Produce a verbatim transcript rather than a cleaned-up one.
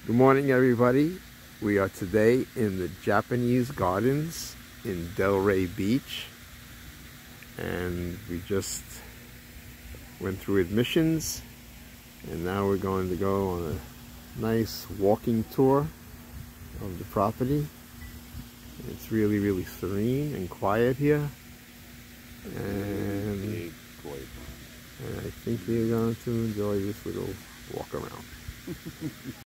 Good morning, everybody. We are today in the Japanese Gardens in Delray Beach, and we just went through admissions, and now we're going to go on a nice walking tour of the property. It's really, really serene and quiet here, and, and I think you're going to enjoy this little walk around.